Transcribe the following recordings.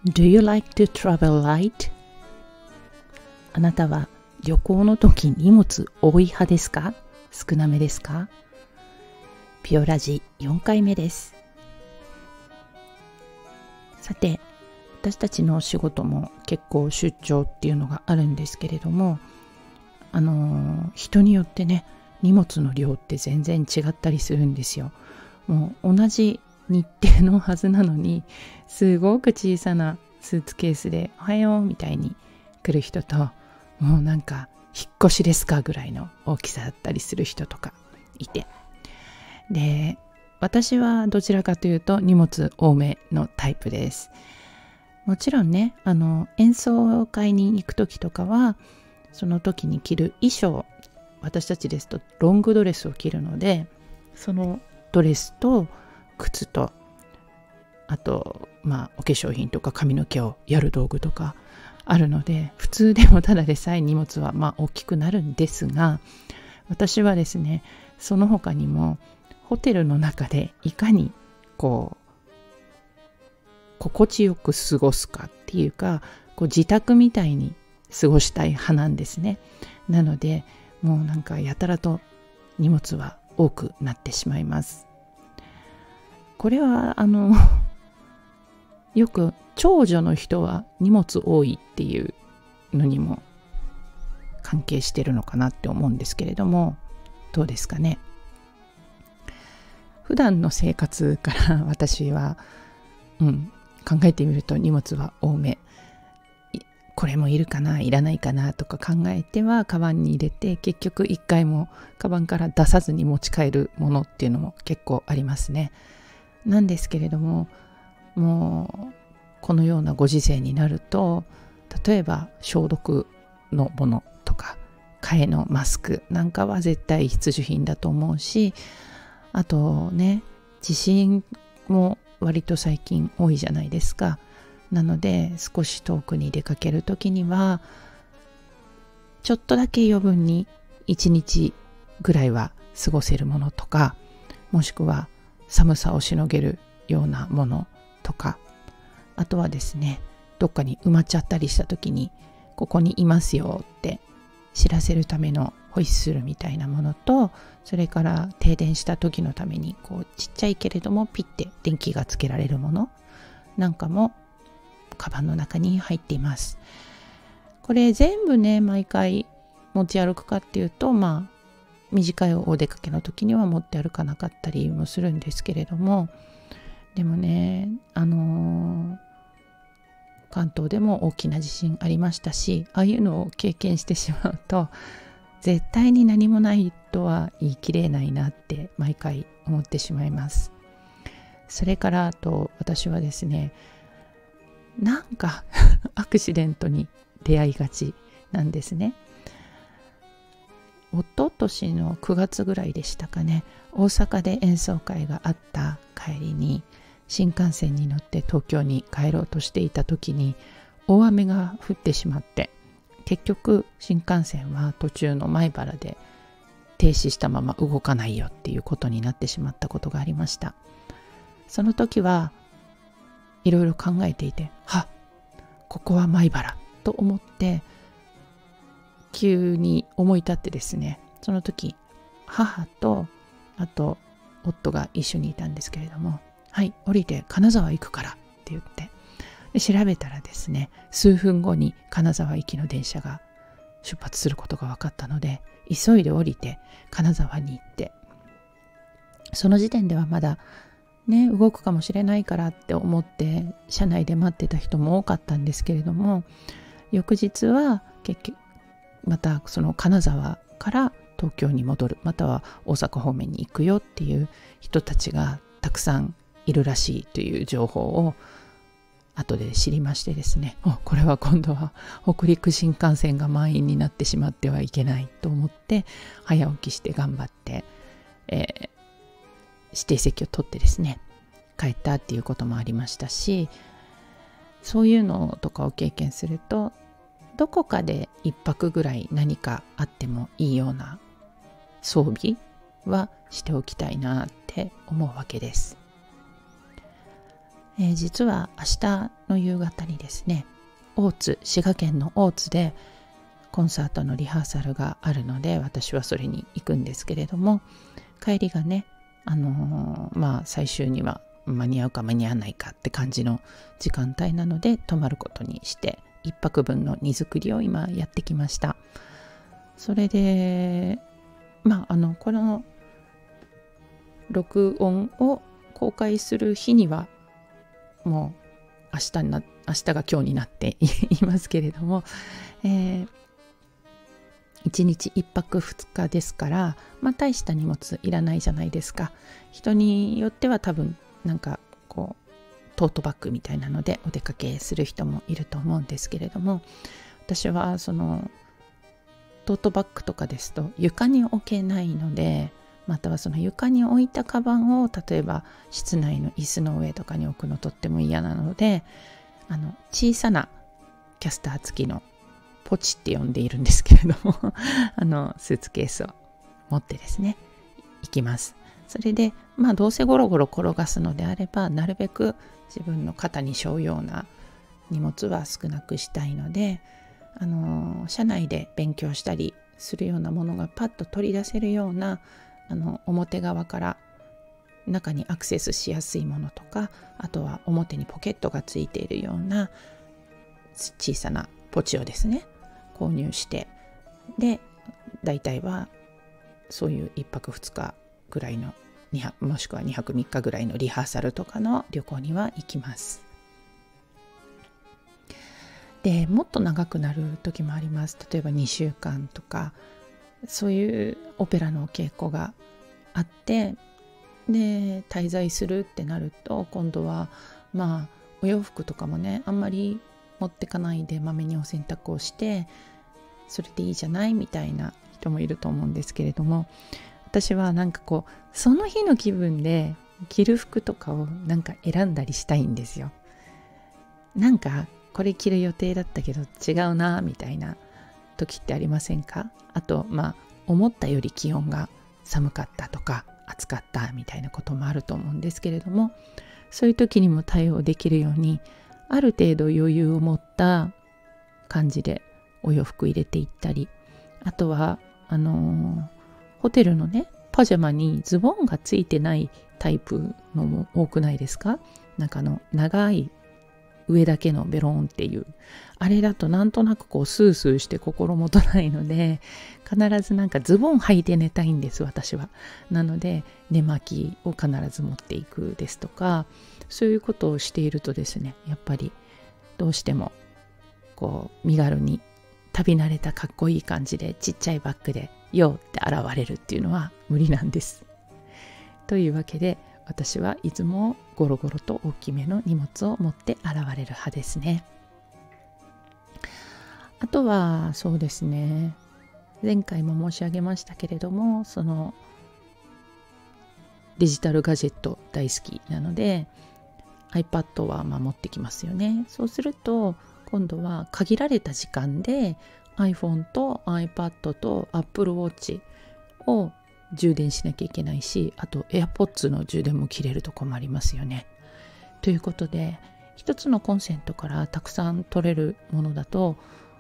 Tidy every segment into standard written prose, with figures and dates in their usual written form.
Do you like to travel light? あなたは旅行の時荷物多い派ですか？少なめですか？ピオラジ4回目です。さて、私たちのお仕事も結構出張っていうのがあるんですけれども、人によってね、荷物の量って全然違ったりするんですよ。もう同じ日程のはずなのに、すごく小さなスーツケースでおはようみたいに来る人と、もうなんか引っ越しですかぐらいの大きさだったりする人とかいて、で、私はどちらかというと荷物多めのタイプです。もちろんね、演奏会に行く時とかは、その時に着る衣装、私たちですとロングドレスを着るので、そのドレスと靴と、あとお化粧品とか髪の毛をやる道具とかあるので、普通でもただでさえ荷物は大きくなるんですが、私はですね、その他にもホテルの中でいかに心地よく過ごすかっていうか、自宅みたいに過ごしたい派なんですね。なのでもうなんかやたらと荷物は多くなってしまいます。これはよく長女の人は荷物多いっていうのにも関係してるのかなって思うんですけれども、どうですかね。普段の生活から私は、考えてみると荷物は多め。これもいるかな、いらないかなとか考えてはカバンに入れて、結局一回もカバンから出さずに持ち帰るものっていうのも結構ありますね。なんですけれども、もうこのようなご時世になると、例えば消毒のものとか替えのマスクなんかは絶対必需品だと思うし、あとね、地震も割と最近多いじゃないですか。なので少し遠くに出かけるときにはちょっとだけ余分に1日ぐらいは過ごせるものとか、もしくは寒さをしのげるようなものとか、あとはですね、どっかに埋まっちゃったりしたときにここにいますよって知らせるためのホイッスルみたいなものと、それから停電した時のためにちっちゃいけれどもピッて電気がつけられるものなんかもカバンの中に入っています。これ全部ね、毎回持ち歩くかっていうと、短いお出かけの時には持って歩かなかったりもするんですけれども、でもね、関東でも大きな地震ありましたし、ああいうのを経験してしまうと、絶対に何もないとは言い切れないなって毎回思ってしまいます。それから私はですね、なんかアクシデントに出会いがちなんですね。一昨年の9月ぐらいでしたかね、大阪で演奏会があった帰りに新幹線に乗って東京に帰ろうとしていた時に大雨が降ってしまって、結局新幹線は途中の米原で停止したまま動かないよっていうことになってしまったことがありました。その時はいろいろ考えていて、ここは米原と思って急に思い立ってですね、その時母とあと夫が一緒にいたんですけれども、降りて金沢行くからって言って、で調べたらですね、数分後に金沢行きの電車が出発することが分かったので、急いで降りて金沢に行って、その時点ではまだね、動くかもしれないからって思って車内で待ってた人も多かったんですけれども、翌日は結局またその金沢から東京に戻る、または大阪方面に行くよっていう人たちがたくさんいるらしいという情報を後で知りましてですね、これは今度は北陸新幹線が満員になってしまってはいけないと思って早起きして頑張って、指定席を取ってですね帰ったっていうこともありましたし、そういうのとかを経験すると、どこかで一泊ぐらい何かあってもいいような装備はしておきたいなって思うわけです。 実は明日の夕方にですね、滋賀県の大津でコンサートのリハーサルがあるので、私はそれに行くんですけれども、帰りがね、最終には間に合うか間に合わないかって感じの時間帯なので、泊まることにして1泊分の荷造りを今やってきました。それでこの録音を公開する日にはもう明日が今日になっていますけれども、1日1泊2日ですから、大した荷物いらないじゃないですか。人によっては多分トートバッグみたいなのでお出かけする人もいると思うんですけれども、私はそのトートバッグとかですと床に置けないので、またはその床に置いたカバンを例えば室内の椅子の上とかに置くのとっても嫌なので、小さなキャスター付きのポチって呼んでいるんですけれどもスーツケースを持ってですね行きます。それでどうせゴロゴロ転がすのであれば、なるべく自分の肩に背負うような荷物は少なくしたいので、車内で勉強したりするようなものがパッと取り出せるような表側から中にアクセスしやすいものとか、あとは表にポケットがついているような小さなポチをですね購入して、で大体はそういう1泊2日ぐらいのもしくは2泊3日ぐらいのリハーサルとかの旅行には行きます。でもっと長くなる時もあります。例えば2週間とか、そういうオペラの稽古があってで滞在するってなると、今度はお洋服とかもねあんまり持ってかないでまめにお洗濯をしてそれでいいじゃないみたいな人もいると思うんですけれども、私はその日の気分で着る服とかを選んだりしたいんですよ。これ着る予定だったけど違うなみたいな時ってありませんか？あと思ったより気温が寒かったとか暑かったみたいなこともあると思うんですけれども、そういう時にも対応できるようにある程度余裕を持った感じでお洋服入れていったり、あとはホテルのねパジャマにズボンがついてないタイプのも多くないですか？長い上だけのベロンっていう、あれだとなんとなくスースーして心もとないので、必ずズボン履いて寝たいんです私は。なので寝巻きを必ず持っていくですとか、そういうことをしているとですね、やっぱりどうしても身軽に旅慣れたかっこいい感じでちっちゃいバッグでよーって現れるっていうのは無理なんです。というわけで私はいつもゴロゴロと大きめの荷物を持って現れる派ですね。あとはそうですね、前回も申し上げましたけれども、そのデジタルガジェット大好きなので iPad は持ってきますよね。そうすると今度は限られた時間で iPhone と iPad と Apple Watch を充電しなきゃいけないし、あと AirPods の充電も切れると困りますよね。ということで一つのコンセントからたくさん取れるものだと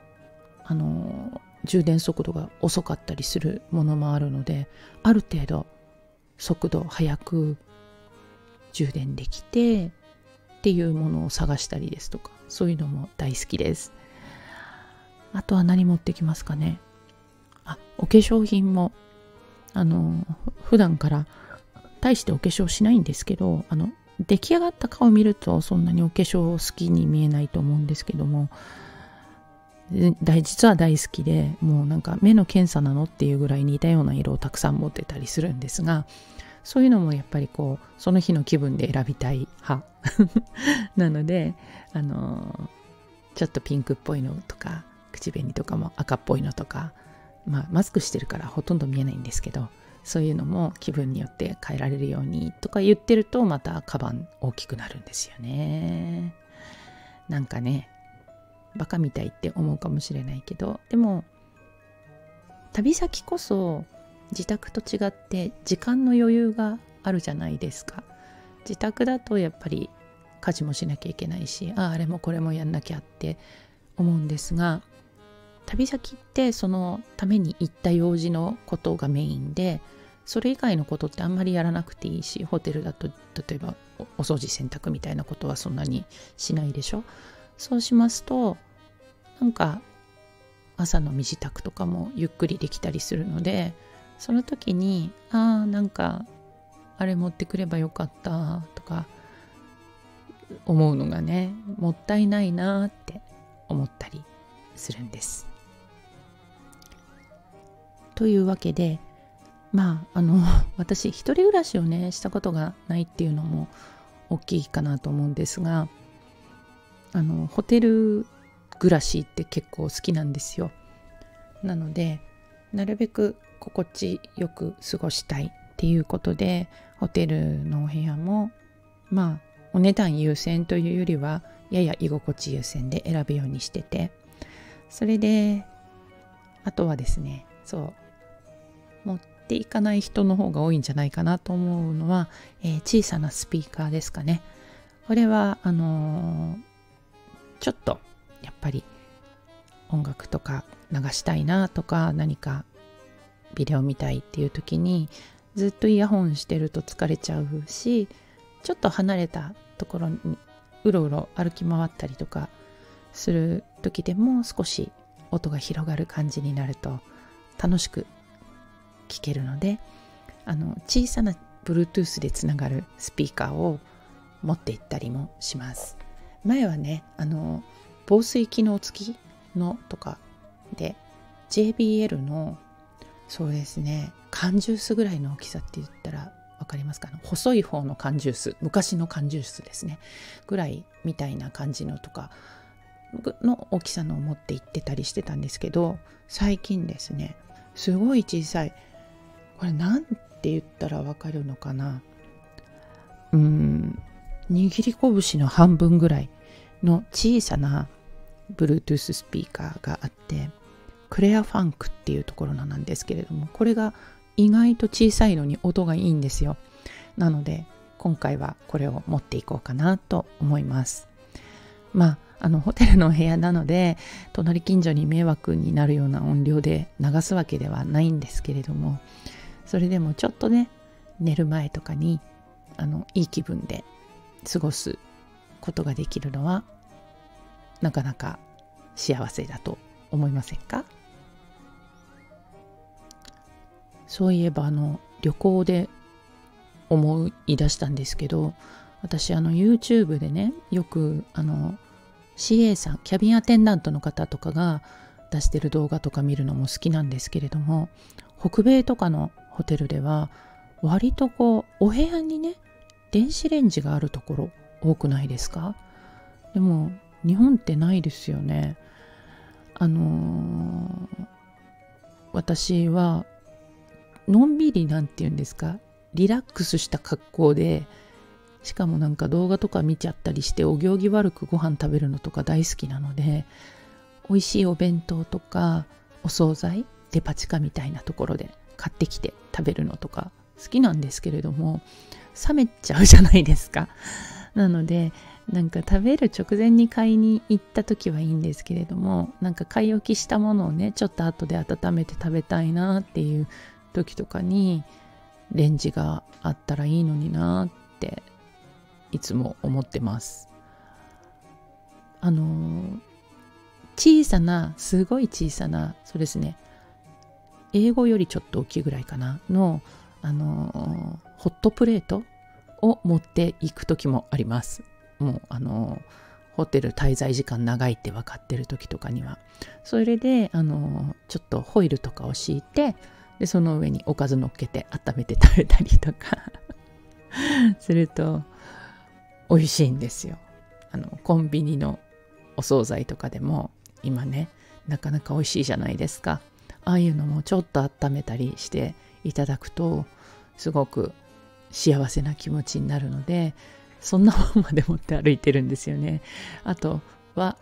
充電速度が遅かったりするものもあるので、ある程度速度速く充電できてっていうものを探したりですとか、そういうのも大好きです。あとは何持ってきますかね。お化粧品も普段から大してお化粧しないんですけど、出来上がった顔を見るとそんなにお化粧好きに見えないと思うんですけども、実は大好きで、もう目の検査なのっていうぐらい似たような色をたくさん持ってたりするんですが、そういうのもやっぱりその日の気分で選びたい派なのでちょっとピンクっぽいのとか口紅とかも赤っぽいのとか、マスクしてるからほとんど見えないんですけど、そういうのも気分によって変えられるようにとか言ってると、またカバン大きくなるんですよね。バカみたいって思うかもしれないけど、でも旅先こそ自宅と違って時間の余裕があるじゃないですか。自宅だとやっぱり家事もしなきゃいけないし、あれもこれもやんなきゃって思うんですが、旅先ってそのために行った用事のことがメインで、それ以外のことってあんまりやらなくていいし、ホテルだと例えばお掃除洗濯みたいなことはそんなにしないでしょ。そうしますとなんか朝の身支度とかもゆっくりできたりするので、その時になんかあれ持ってくればよかったとか思うのがね、もったいないなって思ったりするんです。というわけで、私一人暮らしをねしたことがないっていうのも大きいかなと思うんですが、ホテル暮らしって結構好きなんですよ。なのでなるべく心地よく過ごしたいっていうことで、ホテルのお部屋もお値段優先というよりはやや居心地優先で選ぶようにしてて、それであとはですね、持っていかない人の方が多いんじゃないかなと思うのは、小さなスピーカーですかね。これはちょっとやっぱり音楽とか流したいなとか、何かビデオ見たいっていう時にずっとイヤホンしてると疲れちゃうし、ちょっと離れたところにうろうろ歩き回ったりとかする時でも少し音が広がる感じになると楽しく聴けるので、小さな Bluetooth でつながるスピーカーを持って行ったりもします。前はね、防水機能付きのとかで JBL のそうですね、缶ジュースぐらいの大きさって言ったらわかりますかね。細い方の缶ジュース、昔の缶ジュースですねぐらいみたいな感じのとかの大きさのを持って行ってたりしてたんですけど、最近ですね、すごい小さい、これなんて言ったらわかるのかな、握り拳の半分ぐらいの小さな Bluetooth スピーカーがあって、クレアファンクっていうところなんですけれども、これが意外と小さいのに音がいいんですよ。なので今回はこれを持っていこうかなと思います。ホテルのお部屋なので隣近所に迷惑になるような音量で流すわけではないんですけれども、それでもちょっとね、寝る前とかにいい気分で過ごすことができるのはなかなか幸せだと思いませんか？そういえば旅行で思い出したんですけど、私YouTube でね、よくCA さん、キャビンアテンダントの方とかが出してる動画とか見るのも好きなんですけれども、北米とかのホテルでは割とお部屋にね電子レンジがあるところ多くないですか？でも日本ってないですよね。私はのんびりなんていうんですか、リラックスした格好で、しかもなんか動画とか見ちゃったりしてお行儀悪くご飯食べるのとか大好きなので、美味しいお弁当とかお惣菜、デパ地下みたいなところで買ってきて食べるのとか好きなんですけれども、冷めちゃうじゃないですか。なのでなんか食べる直前に買いに行った時はいいんですけれども、なんか買い置きしたものをねちょっと後で温めて食べたいなっていう時とかにレンジがあったらいいのになっていつも思ってます。小さな、すごい小さな、そうですね、英語よりちょっと大きいぐらいかなのホットプレートを持っていく時もあります。もうホテル滞在時間長いって分かってる時とかには、それでちょっとホイルとかを敷いて、でその上におかず乗っけて温めて食べたりとかすると美味しいんですよ。コンビニのお惣菜とかでも今ねなかなか美味しいじゃないですか。ああいうのもちょっと温めたりしていただくとすごく幸せな気持ちになるので、そんなもんまで持って歩いてるんですよね。あとは、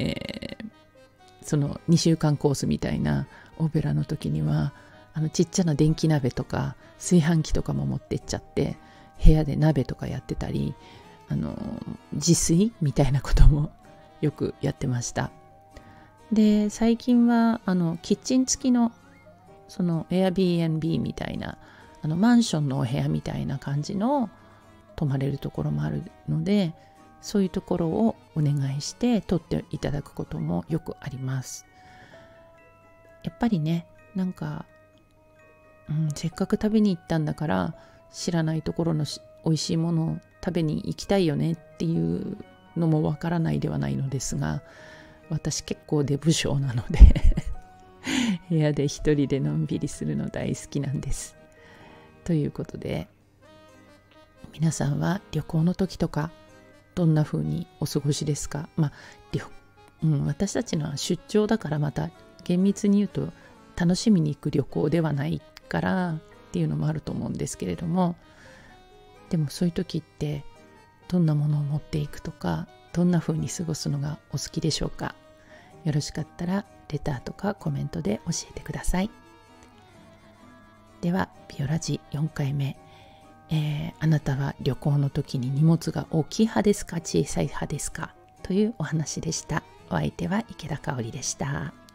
その2週間コースみたいなオペラの時にはちっちゃな電気鍋とか炊飯器とかも持ってっちゃって、部屋で鍋とかやってたり、 自炊みたいなこともよくやってました。で、最近はキッチン付きのその Airbnb みたいなマンションのお部屋みたいな感じの泊まれるところもあるので、そういうところをお願いして取っていただくこともよくあります。やっぱりね、なんか、せっかく食べに行ったんだから知らないところの美味しいものを食べに行きたいよねっていうのもわからないではないのですが、私結構出不精なので部屋で一人でのんびりするの大好きなんです。ということで、皆さんは旅行の時とかどんな風にお過ごしですか？私たちのは出張だから、また厳密に言うと楽しみに行く旅行ではないからっていうのもあると思うんですけれども、でもそういう時ってどんなものを持っていくとか、どんな風に過ごすのがお好きでしょうか？よろしかったらレターとかコメントで教えてください。ではビオラジ4回目、あなたは旅行の時に荷物が大きい派ですか、小さい派ですかというお話でした。お相手は池田香織でした。